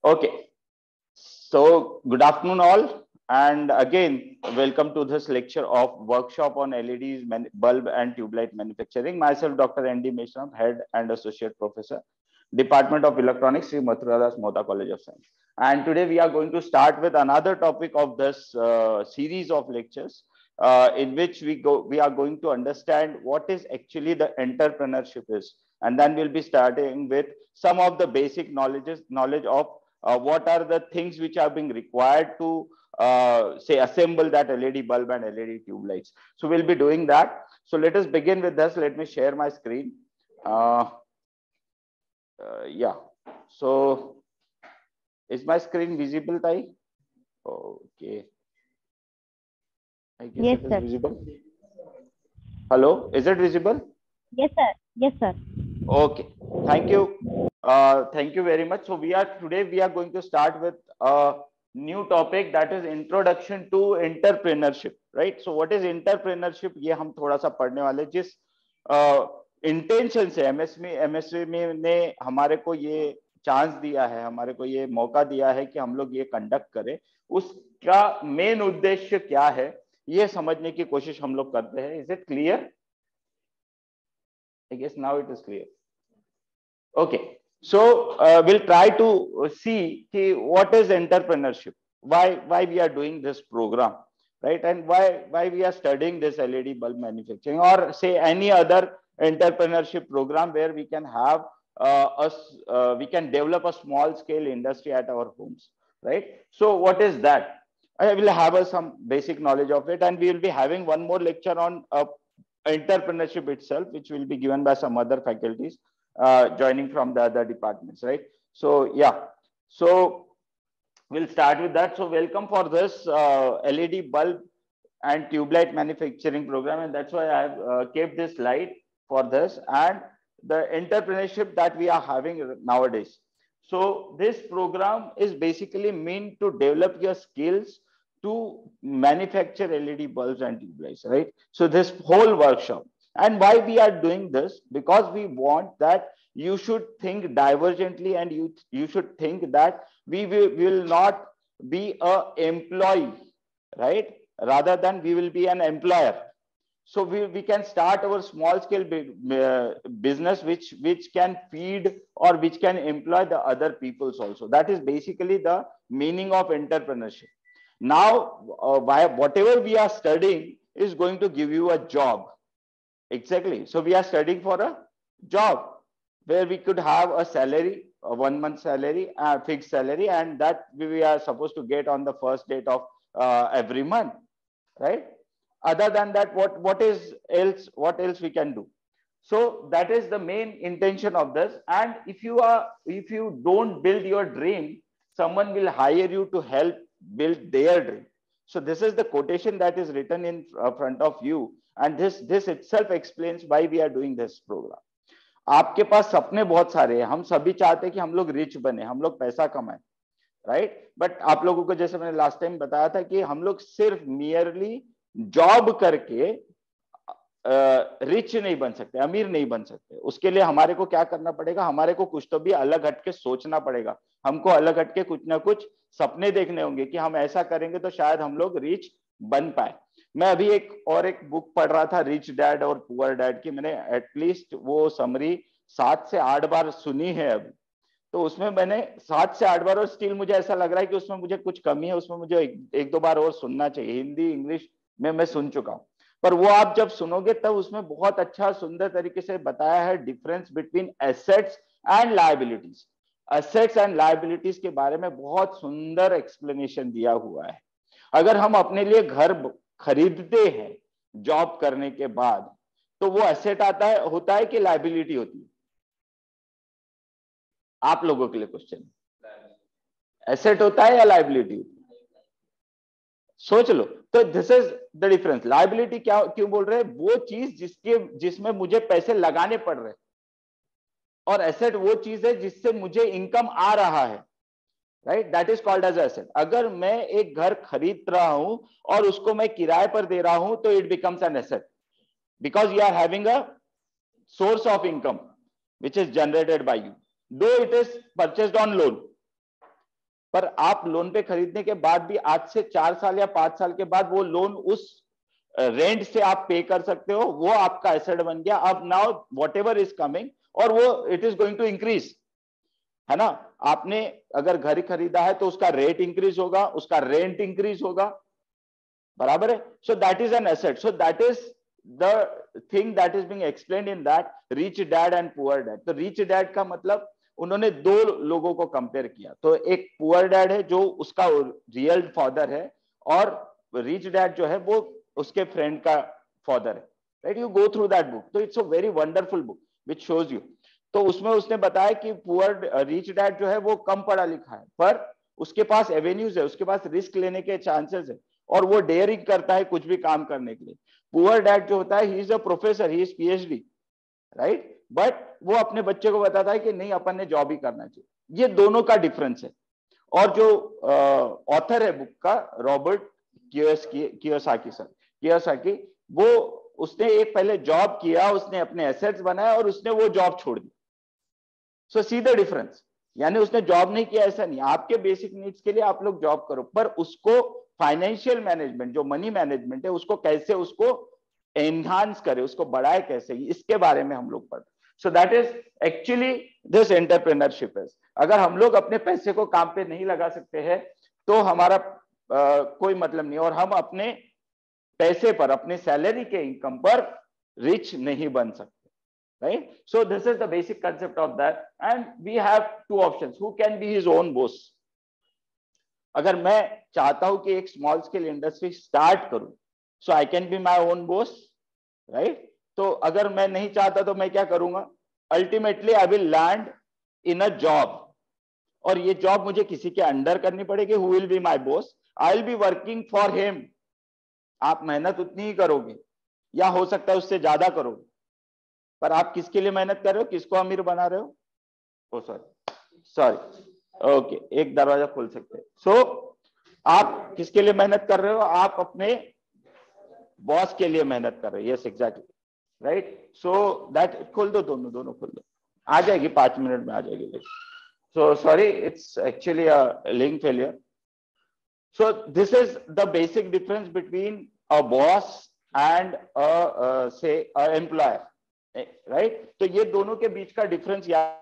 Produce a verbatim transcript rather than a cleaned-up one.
Okay, so good afternoon all, and again welcome to this lecture of workshop on L E Ds, bulb and tube light manufacturing. Myself, Doctor N D Meshram, Head and Associate Professor, Department of Electronics, Sri Mathura Das Mohta College of Science. And today we are going to start with another topic of this uh, series of lectures, uh, in which we go we are going to understand what is actually the entrepreneurship is, and then we'll be starting with some of the basic knowledges knowledge of uh, what are the things which are being required to uh, say assemble that L E D bulb and L E D tube lights. So we'll be doing that. So let us begin with this. Let me share my screen. Uh, uh, yeah. So is my screen visible, Tai? Okay. I guess Yes, it is sir. visible. Hello, is it visible? Yes, sir. Yes, sir. Okay. Thank you. Uh, thank you very much. So we are today we are going to start with a new topic, that is introduction to entrepreneurship, right? So what is entrepreneurship? ये हम थोड़ा सा पढ़ने वाले, जिस intention से MSME MSME ने हमारे को ये चांस दिया है, हमारे को ये मौका दिया है कि हम लोग ये कंडक्ट करें, उसका मेन उद्देश्य क्या है ये समझने की कोशिश हम लोग करते हैं. Is it clear? I guess now it is clear. Okay, so uh, we'll try to see ki what is entrepreneurship, why why we are doing this program, right? And why why we are studying this L E D bulb manufacturing, or say any other entrepreneurship program where we can have uh, us uh, we can develop a small scale industry at our homes, right? So what is that? I will have uh, some basic knowledge of it, and we will be having one more lecture on uh, entrepreneurship itself, which will be given by some other faculties uh, joining from the other departments, right? So yeah, so we'll start with that. So welcome for this uh, L E D bulb and tube light manufacturing program, and that's why I have uh, kept this slide for this and the entrepreneurship that we are having nowadays. So this program is basically meant to develop your skills to manufacture L E D bulbs and tube lights, right? So this whole workshop, and why we are doing this, because we want that you should think divergently, and you you should think that we will, will not be a employee, right, rather than we will be an employer. So we, we can start our small scale uh, business which which can feed or which can employ the other peoples also. That is basically the meaning of entrepreneurship. Now uh, by whatever we are studying is going to give you a job. Exactly. So we are studying for a job where we could have a salary, a one month salary, a fixed salary, and that we are supposed to get on the first date of uh, every month, right? Other than that, what what is else what else we can do? So that is the main intention of this. And if you are if you don't build your dream, someone will hire you to help build their dream. So this is the quotation that is written in front of you, and this this itself explains why we are doing this program. आपके पास सपने बहुत सारे हैं, हम सभी चाहते हैं कि हम लोग रिच बने, हम लोग पैसा कमाएं, राइट? बट आप लोगों को जैसे मैंने लास्ट टाइम बताया था कि हम लोग सिर्फ मियरली जॉब करके रिच नहीं बन सकते, अमीर नहीं बन सकते. उसके लिए हमारे को क्या करना पड़ेगा? हमारे को कुछ तो भी अलग हटके सोचना पड़ेगा. हमको अलग हटके कुछ ना कुछ सपने देखने होंगे कि हम ऐसा करेंगे तो शायद हम लोग रिच बन पाए. मैं अभी एक और एक बुक पढ़ रहा था, रिच डैड और पुअर डैड की. मैंने एटलीस्ट वो समरी सात से आठ बार सुनी है अभी. तो उसमें मैंने सात से आठ बार, और स्टिल मुझे ऐसा लग रहा है कि उसमें मुझे कुछ कमी है, उसमें मुझे एक, एक दो बार और सुनना चाहिए. हिंदी इंग्लिश में मैं सुन चुका हूं, पर वो आप जब सुनोगे तब उसमें बहुत अच्छा सुंदर तरीके से बताया है difference between assets and liabilities. Assets and liabilities के बारे में बहुत सुंदर एक्सप्लेनेशन दिया हुआ है. अगर हम अपने लिए घर खरीदते हैं जॉब करने के बाद, तो वो एसेट आता है होता है कि लायबिलिटी होती है? आप लोगों के लिए क्वेश्चन, एसेट होता है या लायबिलिटी होती है? सोच लो. तो this is the difference. Liability क्या क्यों बोल रहे हैं? वो चीज जिसके जिसमें मुझे पैसे लगाने पड़ रहे, और एसेट वो चीज है जिससे मुझे इनकम आ रहा है, right? That is called as asset. अगर मैं एक घर खरीद रहा हूं और उसको मैं किराए पर दे रहा हूं, तो it becomes an asset, because you are having a source of income which is generated by you, though it is purchased on loan. पर आप लोन पे खरीदने के बाद भी आज से चार साल या पांच साल के बाद वो लोन उस रेंट से आप पे कर सकते हो, वो आपका एसेट बन गया। अब now whatever is coming, और वो it is going to increase, है ना। आपने अगर घर खरीदा है तो उसका रेट इंक्रीज होगा, उसका रेंट इंक्रीज होगा, बराबर है। So that is an asset, so that is the thing that is being explained in that rich dad and poor dad. तो रिच डैड का मतलब उन्होंने दो लोगों को कंपेयर किया, तो एक पुअर डैड है जो उसका रियल फादर है, और रिच डैड जो है वो उसके फ्रेंड का फादर है, right. You go through that book, तो it's a very wonderful book which shows you. तो उसमें उसने बताया कि पुअर रिच डैड जो है वो कम पढ़ा लिखा है, पर उसके पास एवेन्यूज है, उसके पास रिस्क लेने के चांसेस है, और वो डेयरिंग करता है कुछ भी काम करने के लिए। पुअर डैड जो होता है, he is a professor, he is PhD, right, but वो अपने बच्चे को बताता है कि नहीं, अपन ने जॉब ही करना चाहिए। ये दोनों का डिफरेंस है। और जो ऑथर है बुक का, रॉबर्ट कियोसाकी सर, कियोसाकी, वो उसने एक पहले जॉब किया, उसने अपने एसेट्स बनाए और उसने वो जॉब छोड़ दी। सो सी द डिफरेंस, यानी उसने जॉब नहीं किया ऐसा नहीं, आपके बेसिक नीड्स के लिए आप लोग जॉब करो, पर उसको फाइनेंशियल मैनेजमेंट, जो मनी मैनेजमेंट है, उसको कैसे उसको एनहांस करे, उसको बढ़ाए कैसे, इसके बारे में हम लोग पढ़। So that is actually this entrepreneurship is. अगर हम लोग अपने पैसे को काम पे नहीं लगा सकते हैं तो हमारा आ, कोई मतलब नहीं, और हम अपने पैसे पर, अपने सैलरी के इनकम पर रिच नहीं बन सकते, right? So this is the basic concept of that, and we have two options. Who can be his own boss? अगर मैं चाहता हूं कि एक स्मॉल स्केल इंडस्ट्री स्टार्ट करूं, so I can be my own boss, right. तो अगर मैं नहीं चाहता तो मैं क्या करूंगा? Ultimately I will land in a job, और ये जॉब मुझे किसी के अंडर करनी पड़ेगी। Who will be my boss? I will be working for him. आप मेहनत उतनी ही करोगे, या हो सकता है उससे ज्यादा करोगे, पर आप किसके लिए मेहनत कर रहे हो? किसको अमीर बना रहे हो? ओ सॉरी सॉरी ओके, एक दरवाजा खोल सकते हैं। सो so, आप किसके लिए मेहनत कर रहे हो? आप अपने बॉस के लिए मेहनत कर रहे हो। Yes exactly, right. So that, खोल दो, दोनों दोनों खोल दो, आ जाएगी, पांच मिनट में आ जाएगी। So sorry, it's actually a link failure. So this is the basic difference between a boss and a से अ एम्प्लॉयर, राइट। तो ये दोनों के बीच का डिफरेंस याद